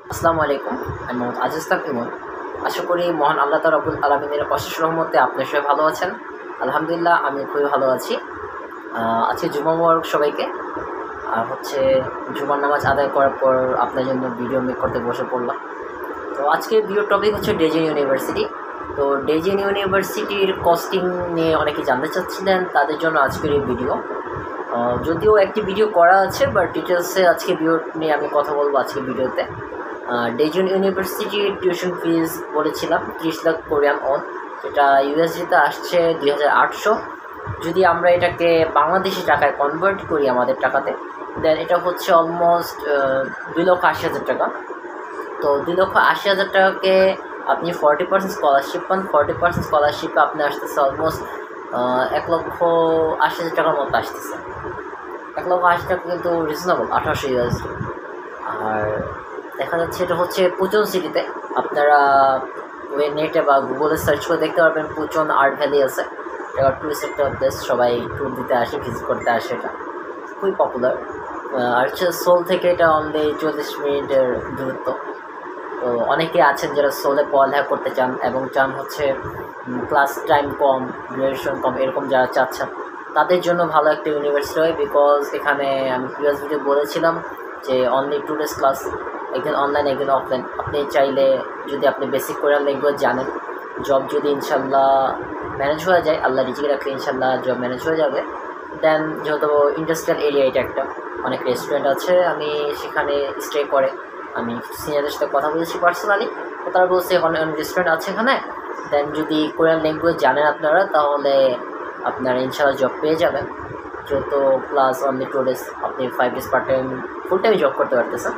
আসসালামু আলাইকুম। আমি মোহাম্মদ আজিজুল ইমন। আশা করি মহান আল্লাহ তাআলা রব্বুল আলামিনের অশেষ রহমতে আপনারা সবাই ভালো আছেন। আলহামদুলিল্লাহ আমি খুবই ভালো আছি। আজকে জুমা মোবারক সবাইকে। আর জুমার নামাজ আদায় করার পর আপনার জন্য ভিডিও মেক করতে বসে পড়লাম। তো আজকের ভিডিও টপিক হচ্ছে ডেজিন ইউনিভার্সিটি। তো ডেজিন ইউনিভার্সিটির কস্টিং নিয়ে অনেকে জানতে চাচ্ছিলেন, তাদের জন্য আজকের এই ভিডিও। যদিও একটি ভিডিও করা আছে, বাট ডিটেলসে আজকে ভিডিও নিয়ে আমি কথা বলবো আজকে ভিডিওতে। ডেজিন ইউনিভার্সিটির টিউশন ফিজ বলেছিলাম 30 লাখ কোরিয়ান ওন, যেটা ইউএসডিতে আসছে 2800। যদি আমরা এটাকে বাংলাদেশি টাকায় কনভার্ট করি আমাদের টাকাতে, দেন এটা হচ্ছে অলমোস্ট 2,80,000 টাকা। তো 2,80,000 টাকাকে আপনি 40% স্কলারশিপ পান। 40% স্কলারশিপে আপনি আসতেছে অলমোস্ট 1,80,000 টাকার মতো আসতেছে। 1,80,000 টাকা কিন্তু রিজনেবল, 1800 ইউএসডি। আর দেখা যাচ্ছে এটা হচ্ছে পুচন সিটিতে। আপনারা নেটে বা গুগলে সার্চ করে দেখতে পারবেন, পুচন আর্ট ভ্যালি আছে। এটা টুরিস্ট একটা প্লেস, সবাই ট্যুর দিতে আসে, ভিজিট করতে আসে। এটা খুবই পপুলার। আর সোল থেকে এটা অনলি 40 মিনিটের দূরত্ব। তো অনেকে আছেন যারা সোলে পড়ালেখা করতে চান এবং চান ক্লাস টাইম কম, ডিউরেশন কম, এরকম যারা চাচ্ছেন তাদের জন্য ভালো একটা ইউনিভার্সিটি হয়। বিকজ এখানে আমি প্রিভিয়াস ভিডিও বলেছিলাম যে অনলি 2 ডেজ ক্লাস, একদিন অনলাইন একদিন অফলাইন। আপনি চাইলে যদি আপনি বেসিক কোরিয়ান ল্যাঙ্গুয়েজ জানেন, জব যদি ইনশাল্লাহ ম্যানেজ হয়ে যায়, আল্লাহ রিজিক রাখলে ইনশাল্লাহ জব ম্যানেজ হয়ে যাবে। দেন যেহেতু ইন্ডাস্ট্রিয়াল এরিয়া, এটা একটা অনেক রেস্টুরেন্ট আছে, আমি সেখানে স্টে করে আমি সিনিয়রদের সাথে কথা বলেছি পার্সোনালি। তো তারা বলছে অনেক রেস্টুরেন্ট আছে এখানে। দেন যদি কোরিয়ান ল্যাঙ্গুয়েজ জানেন আপনারা, তাহলে আপনারা ইনশাল্লাহ জব পেয়ে যাবেন। যেহেতু প্লাস অনলি 2 ডেজ, আপনি 5 days part time full time job করতে পারতেছেন।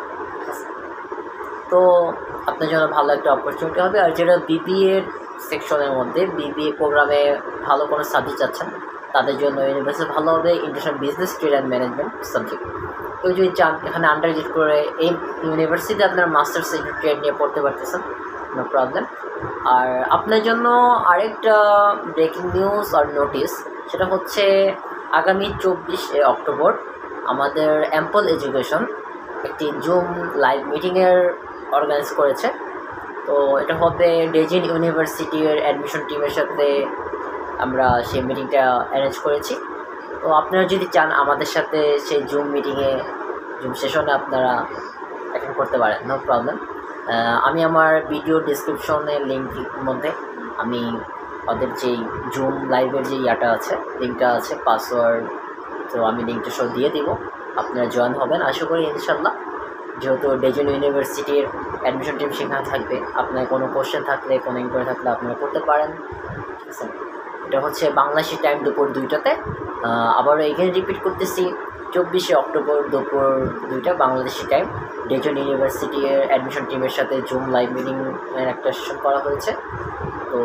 তো আপনার জন্য ভালো একটা অপরচুনিটি হবে। আর যেটা বিবিএ সেকশনের মধ্যে, বিবিএ প্রোগ্রামে ভালো কোনো সাবজেক্ট চাচ্ছেন, তাদের জন্য ইউনিভার্সিটি ভালো হবে international business, trade and management subject. তো যদি চান এখানে আন্ডার গ্রেড করে এই ইউনিভার্সিটিতে আপনার মাস্টার্স ট্রেড নিয়ে পড়তে পারতেছেন, নো প্রবলেম। আর আপনার জন্য আরেকটা ব্রেকিং নিউজ আর নোটিস, সেটা হচ্ছে আগামী 24 অক্টোবর আমাদের অ্যাম্পল এডুকেশন একটি জুম লাইভ মিটিংয়ের অর্গানাইজ করেছে। তো এটা হবে ডেজিন ইউনিভার্সিটির অ্যাডমিশন টিমের সাথে আমরা সেই মিটিংটা অ্যারেঞ্জ করেছি। তো আপনারা যদি চান আমাদের সাথে সেই জুম মিটিংয়ে, জুম সেশনে আপনারা অ্যাটেন্ড করতে পারেন, নো প্রবলেম। আমি আমার ভিডিও ডিসক্রিপশনের লিঙ্কের মধ্যে আমি ওদের যেই জুম লাইভের যে ইয়াটা আছে, লিঙ্কটা আছে, পাসওয়ার্ড, তো আমি লিঙ্কটা সব দিয়ে দিব। আপনারা জয়েন হবেন আশা করি ইনশাল্লাহ। যেহেতু ডেজিন ইউনিভার্সিটির অ্যাডমিশন টিম সেখানে থাকবে, আপনার কোনো কোশ্চেন থাকলে, কোনো ইনকোয়ারি থাকলে আপনারা করতে পারেন, ঠিক আছে। এটা হচ্ছে বাংলাদেশি টাইম দুপুর 2টাতে। আবারও এখানে রিপিট করতেছি, 24 অক্টোবর দুপুর 2টা বাংলাদেশি টাইম ডেজিন ইউনিভার্সিটির অ্যাডমিশন টিমের সাথে জুম লাইভ মিটিংয়ের একটা সেশন করা হয়েছে। তো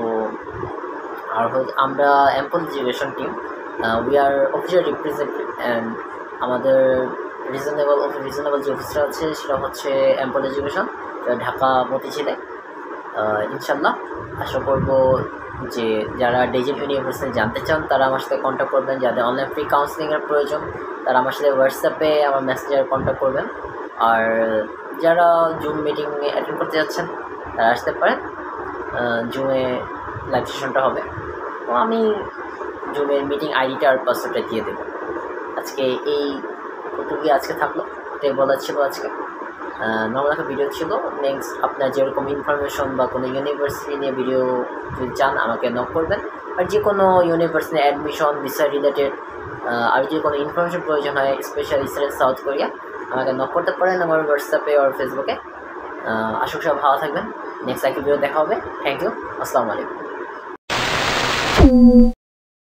আর আমরা ample education team, we are official representative, and আমাদের রিজনেবল যে অফিসটা আছে সেটা হচ্ছে অ্যাম্পল এডুকেশন, ঢাকা মতিঝিলে। ইনশাল্লাহ আশা করব যে যারা ডেজিন ইউনিভার্সিটি জানতে চান তারা আমার সাথে কন্ট্যাক্ট করবেন। যাদের অনলাইন ফ্রি কাউন্সেলিংয়ের প্রয়োজন তারা আমার সাথে হোয়াটসঅ্যাপে আমার মেসেঞ্জারে কন্ট্যাক্ট করবেন। আর যারা জুম মিটিং অ্যাটেন্ড করতে যাচ্ছেন তারা আসতে পারেন, জুমে লাইভ সেশনটা হবে। তো আমি জুমের মিটিং আইডিটা আর পাসওয়ার্ডটা দিয়ে দেবো। আজকে এই কতটুকু আজকে থাকলো, এটাই বলার ছিল আজকে। নর্মাল একটা ভিডিও ছিল। নেক্সট আপনার যেরকম ইনফরমেশন বা কোনো ইউনিভার্সিটি নিয়ে ভিডিও যদি চান আমাকে নক করবেন। আর যে কোনো ইউনিভার্সিটি অ্যাডমিশন বিষয় রিলেটেড আর যদি কোনো ইনফরমেশন প্রয়োজন হয়, স্পেশালি সাউথ কোরিয়া, আমাকে নক করতে পারেন আমার হোয়াটসঅ্যাপে আর ফেসবুকে। আশা করি সব ভালো থাকবেন। নেক্সট একটা ভিডিও দেখা হবে। থ্যাংক ইউ, আসসালামু আলাইকুম।